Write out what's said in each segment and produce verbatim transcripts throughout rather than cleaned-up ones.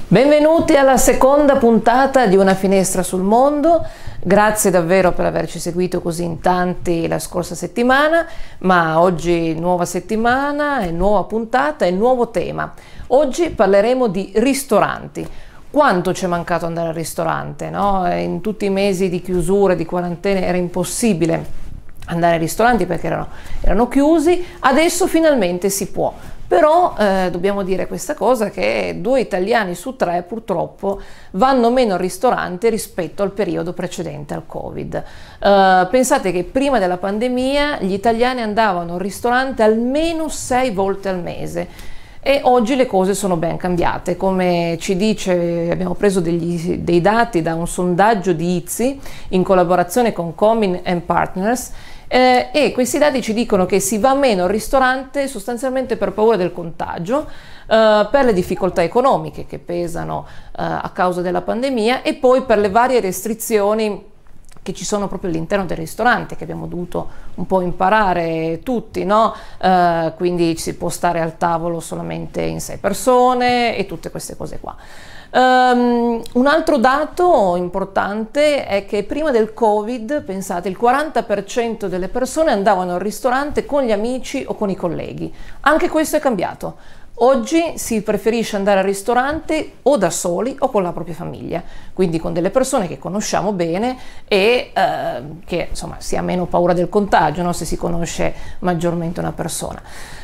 Benvenuti alla seconda puntata di Una finestra sul mondo. Grazie davvero per averci seguito così in tanti la scorsa settimana, ma oggi nuova settimana, e nuova puntata e nuovo tema. Oggi parleremo di ristoranti. Quanto ci è mancato andare al ristorante, no? In tutti i mesi di chiusura, di quarantena era impossibile andare ai ristoranti perché erano, erano chiusi, adesso finalmente si può. Però eh, dobbiamo dire questa cosa, che due italiani su tre purtroppo vanno meno al ristorante rispetto al periodo precedente al Covid. Eh, pensate che prima della pandemia gli italiani andavano al ristorante almeno sei volte al mese e oggi le cose sono ben cambiate. Come ci dice, abbiamo preso degli, dei dati da un sondaggio di I Z I in collaborazione con Comin and Partners. Eh, e questi dati ci dicono che si va meno al ristorante sostanzialmente per paura del contagio, eh, per le difficoltà economiche che pesano eh, a causa della pandemia e poi per le varie restrizioni che ci sono proprio all'interno del ristorante, che abbiamo dovuto un po' imparare tutti, no? Eh, quindi si può stare al tavolo solamente in sei persone e tutte queste cose qua. Um, un altro dato importante è che prima del Covid, pensate, il quaranta per cento delle persone andavano al ristorante con gli amici o con i colleghi. Anche questo è cambiato. Oggi si preferisce andare al ristorante o da soli o con la propria famiglia, quindi con delle persone che conosciamo bene e eh, che insomma si ha meno paura del contagio, no? Se si conosce maggiormente una persona.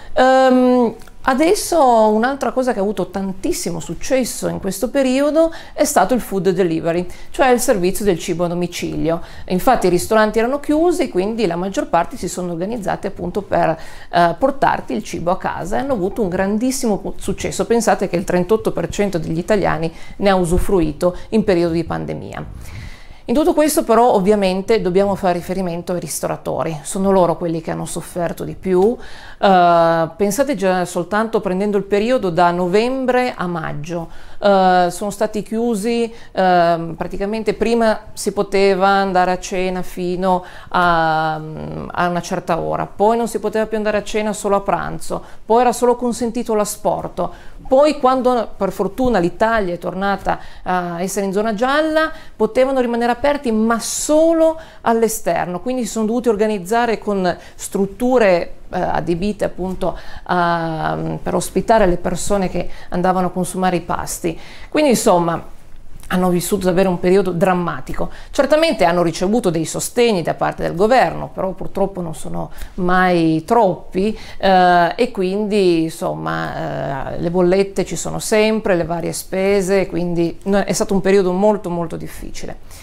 Um, Adesso un'altra cosa che ha avuto tantissimo successo in questo periodo è stato il food delivery, cioè il servizio del cibo a domicilio. Infatti i ristoranti erano chiusi, quindi la maggior parte si sono organizzati appunto per eh, portarti il cibo a casa e hanno avuto un grandissimo successo. Pensate che il trentotto per cento degli italiani ne ha usufruito in periodo di pandemia. In tutto questo però ovviamente dobbiamo fare riferimento ai ristoratori, sono loro quelli che hanno sofferto di più. Uh, pensate già soltanto prendendo il periodo da novembre a maggio, uh, sono stati chiusi, uh, praticamente prima si poteva andare a cena fino a, a una certa ora, poi non si poteva più andare a cena solo a pranzo, poi era solo consentito l'asporto. Poi quando per fortuna l'Italia è tornata a essere in zona gialla, potevano rimanere aperti ma solo all'esterno, quindi si sono dovuti organizzare con strutture eh, adibite appunto a, per ospitare le persone che andavano a consumare i pasti. Quindi insomma hanno vissuto davvero un periodo drammatico. Certamente hanno ricevuto dei sostegni da parte del governo, però purtroppo non sono mai troppi eh, e quindi insomma eh, le bollette ci sono sempre, le varie spese, quindi è stato un periodo molto molto difficile.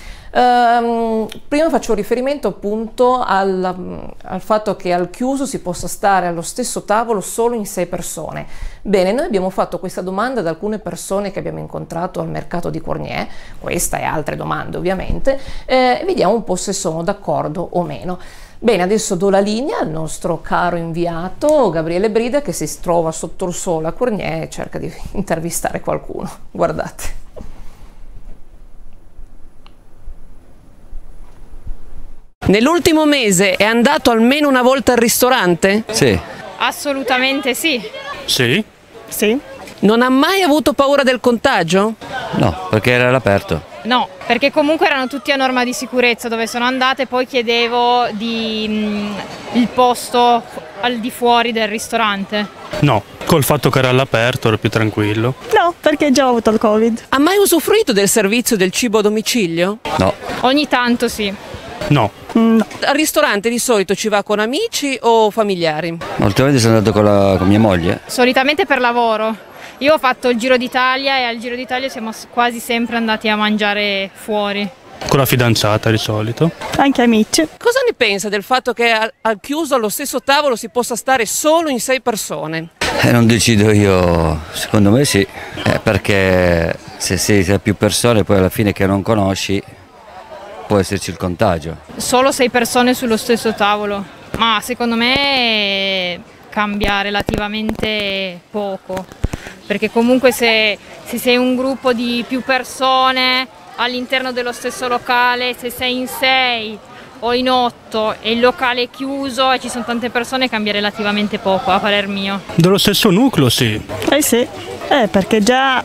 Um, prima faccio riferimento appunto al, al fatto che al chiuso si possa stare allo stesso tavolo solo in sei persone. Bene, noi abbiamo fatto questa domanda ad alcune persone che abbiamo incontrato al mercato di Cournier, questa e altre domande ovviamente, e eh, vediamo un po' se sono d'accordo o meno. Bene, adesso do la linea al nostro caro inviato Gabriele Brida, che si trova sotto il sole a Cournier e cerca di intervistare qualcuno. Guardate. Nell'ultimo mese è andato almeno una volta al ristorante? Sì. Assolutamente sì. Sì? Sì. Non ha mai avuto paura del contagio? No, perché era all'aperto. No, perché comunque erano tutti a norma di sicurezza dove sono andate, poi chiedevo di, mh, il posto al di fuori del ristorante. No, col fatto che era all'aperto ero più tranquillo. No, perché già ho avuto il Covid. Ha mai usufruito del servizio del cibo a domicilio? No. Ogni tanto sì. No. No. Al ristorante di solito ci va con amici o familiari? Ultimamente sono andato con, la, con mia moglie. Solitamente per lavoro. Io ho fatto il Giro d'Italia e al Giro d'Italia siamo quasi sempre andati a mangiare fuori. Con la fidanzata di solito. Anche amici. Cosa ne pensa del fatto che al, al chiuso allo stesso tavolo si possa stare solo in sei persone? Eh, non decido io, secondo me sì, eh, perché se sei tra più persone poi alla fine che non conosci può esserci il contagio. Solo sei persone sullo stesso tavolo, ma secondo me cambia relativamente poco, perché comunque se, se sei un gruppo di più persone all'interno dello stesso locale, se sei in sei o in otto e il locale è chiuso e ci sono tante persone, cambia relativamente poco a parer mio. Dello stesso nucleo sì. Eh sì, eh, perché già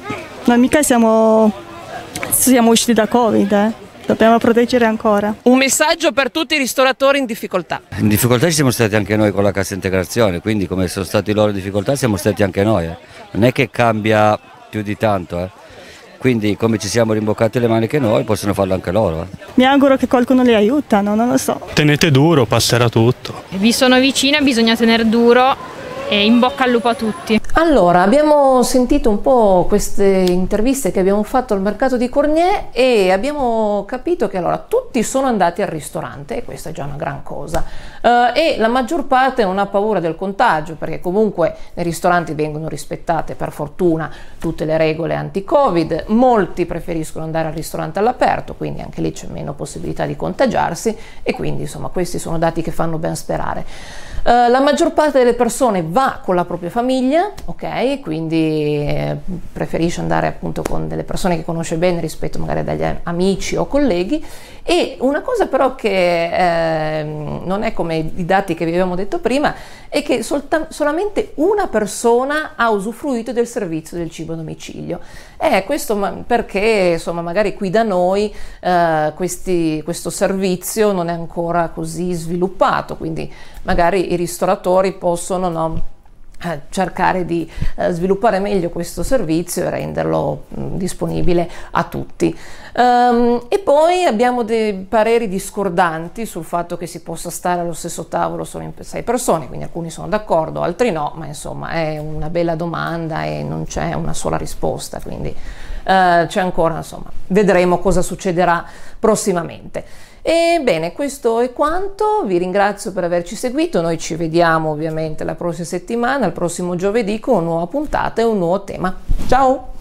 Non mica siamo, siamo usciti da Covid, eh. Dobbiamo proteggere ancora. Un messaggio per tutti i ristoratori in difficoltà. In difficoltà ci siamo stati anche noi con la cassa integrazione, quindi come sono stati loro in difficoltà siamo stati anche noi. Eh. Non è che cambia più di tanto, eh. Quindi come ci siamo rimboccati le maniche noi, possono farlo anche loro. Eh. Mi auguro che qualcuno li aiutano, non lo so. Tenete duro, passerà tutto. Vi sono vicina, bisogna tenere duro e in bocca al lupo a tutti. Allora, abbiamo sentito un po' queste interviste che abbiamo fatto al mercato di Cornier e abbiamo capito che allora tutti sono andati al ristorante e questa è già una gran cosa, uh, e la maggior parte non ha paura del contagio perché comunque nei ristoranti vengono rispettate per fortuna tutte le regole anti-Covid, molti preferiscono andare al ristorante all'aperto, quindi anche lì c'è meno possibilità di contagiarsi e quindi insomma questi sono dati che fanno ben sperare. Uh, la maggior parte delle persone va con la propria famiglia, ok? Quindi eh, preferisce andare appunto con delle persone che conosce bene rispetto magari a degli amici o colleghi. E una cosa però che eh, non è come i dati che vi avevamo detto prima è che solamente una persona ha usufruito del servizio del cibo a domicilio. Eh, questo perché insomma magari qui da noi eh, questi, questo servizio non è ancora così sviluppato, quindi magari i ristoratori possono no, eh, cercare di eh, sviluppare meglio questo servizio e renderlo mh, disponibile a tutti. Um, e poi abbiamo dei pareri discordanti sul fatto che si possa stare allo stesso tavolo solo in sei persone, quindi alcuni sono d'accordo, altri no, ma insomma è una bella domanda e non c'è una sola risposta, quindi uh, c'è ancora, insomma, vedremo cosa succederà prossimamente. Ebbene, questo è quanto, vi ringrazio per averci seguito, noi ci vediamo ovviamente la prossima settimana, il prossimo giovedì con una nuova puntata e un nuovo tema. Ciao!